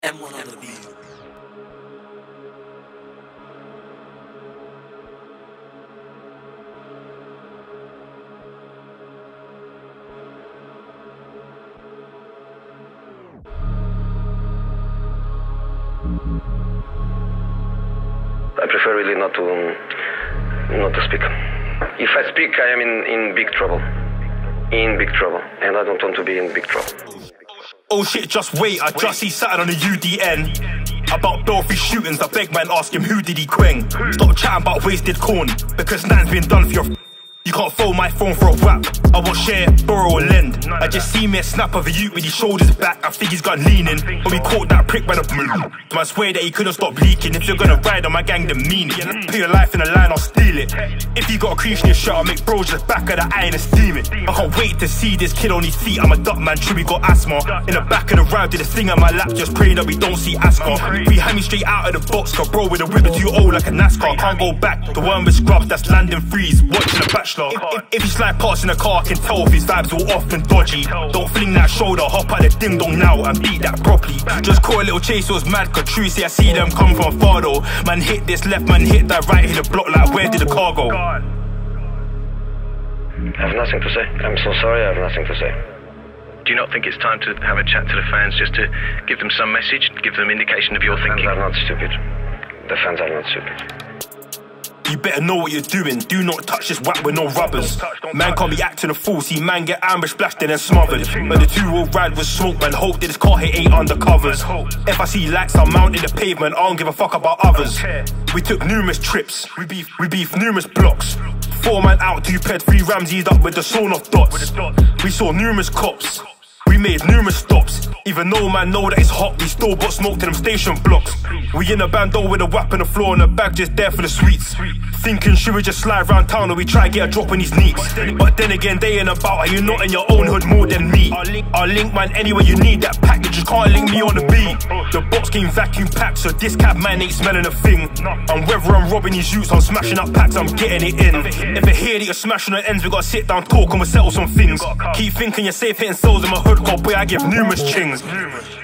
M1 on the beat. I prefer really not to speak. If I speak, I am in big trouble. In big trouble. And I don't want to be in big trouble. Oh shit, just wait, I just see something on the UDN about Belfry shootings. I beg man, ask him who did he queng. Stop chatting about wasted corn, because nothing's been done for your you can't phone my phone for a whap. I won't share, borrow or lend. I just see me a snap of a youth with his shoulders back. I think he's got leaning, but we caught that prick by the so I swear that he couldn't stop leaking. If you're gonna ride on my gang, then mean it. Put your life in the line, I'll steal it. If you got a crease in your shirt, I'll make bros just back of the eye and steam it. I can't wait to see this kid on his feet. I'm a duck man, true, we got asthma. In the back of the ride, did a thing on my lap, just praying that we don't see Ascot. We hand me straight out of the box, got bro with a whip too old like a NASCAR. Can't go back, the one with scrubs that's landing freeze, watching a bachelor. If he slide past in the car, I can tell if his vibes all off and dodgy. Don't fling that shoulder, hop out the ding dong now and beat that properly. Just caught a little chase, it was mad, cause true, see I see them come from far though. Man hit this left, man hit that right, hit the block like where did the car go? I have nothing to say. I'm so sorry, I have nothing to say. Do you not think it's time to have a chat to the fans, just to give them some message, give them indication of your thinking? The fans are not stupid. The fans are not stupid. You better know what you're doing, do not touch this whack with no rubbers. Man can't be acting a fool, see man get ambushed, blasted and smothered. But the two will ride with smoke, man, hope that this car hit ain't undercovers. If I see lights, I'm mounting the pavement, I don't give a fuck about others. We took numerous trips, we beef numerous blocks. 4 man out, 2 ped, 3 Ramses up with the sawn off dots. We saw numerous cops, we made numerous stops. Even though man know that it's hot, we still got smoke to them station blocks. We in a bando with a whap on the floor and a bag just there for the sweets. Thinking should we just slide round town or we try get a drop on these neeks. But then again they ain't about how you not in your own hood more than me. I'll link man anywhere you need that pack, you just can't link me on the beat. The box came vacuum packed, so this cab man ain't smelling a thing. And whether I'm robbing these youths, I'm smashing up packs, I'm getting it in. If I hear that you're smashing the ends, we gotta sit down, talk and we'll settle some things. Keep thinking you're safe hitting souls in my hood, god boy I give numerous chings.